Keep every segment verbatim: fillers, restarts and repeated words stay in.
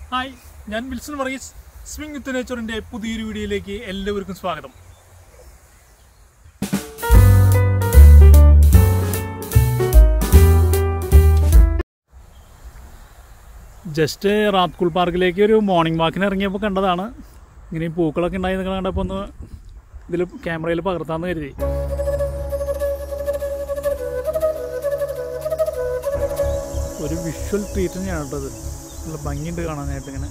Hi, ഞാൻ Wilson Varghese. Swing with നേച്ചറിൻ്റെ പുതിയൊരു വീഡിയോയിലേക്ക് എല്ലാവർക്കും സ്വാഗതം. ജസ്റ്റ് റാത്കുൾ പാർക്കിലേക്ക് ഒരു മോർണിംഗ് വാക്കിന് ഇറങ്ങിയപ്പോൾ കണ്ടതാണ്. ഇങ്ങനെ പൂക്കളൊക്കെ ഉണ്ടായി നിങ്ങൾ കണ്ടപ്പോൾ ഒന്ന് ഇതിൽ ക്യാമറയിൽ പകർത്താമെന്ന് കരുതി. ഒരു വിഷ്വൽ ട്രീറ്റ് തന്നെയാണ് കേട്ടത്. നല്ല ഭംഗിയുണ്ട് കാണാനായിട്ട്. ഇങ്ങനെ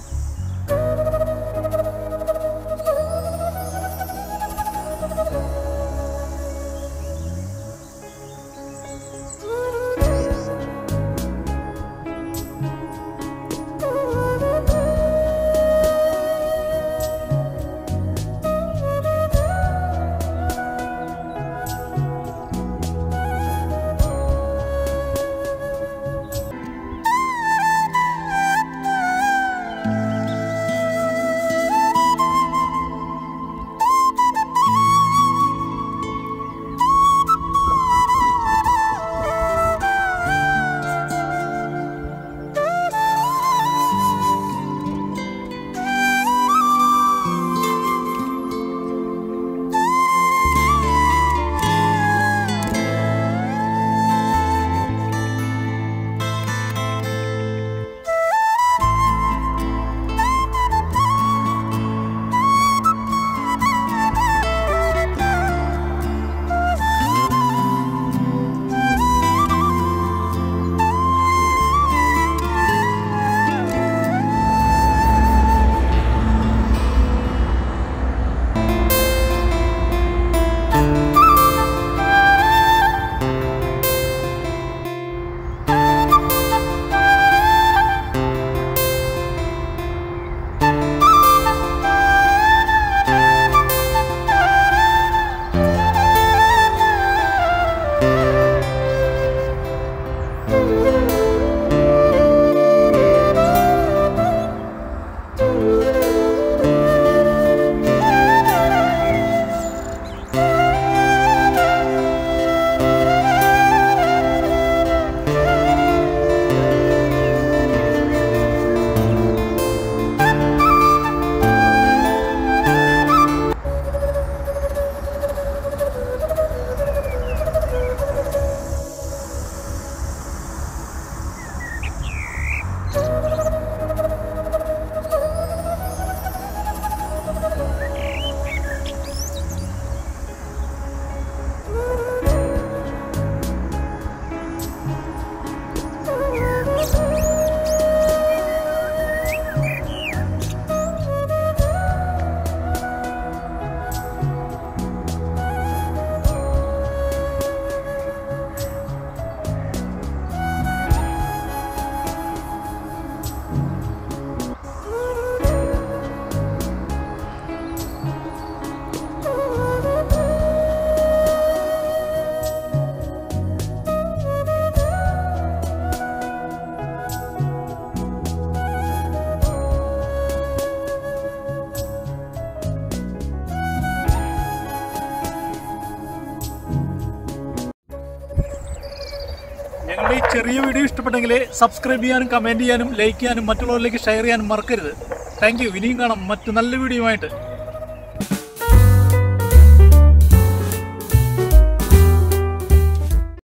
ഞങ്ങളുടെ ഈ ചെറിയ വീഡിയോ ഇഷ്ടപ്പെട്ടെങ്കിൽ സബ്സ്ക്രൈബ് ചെയ്യാനും കമൻറ്റ് ചെയ്യാനും ലൈക്ക് ചെയ്യാനും മറ്റുള്ളവരിലേക്ക് ഷെയർ ചെയ്യാനും മറക്കരുത്. Thank you. ഇനിയും കാണാം മറ്റു നല്ല വീഡിയോയുമായിട്ട്.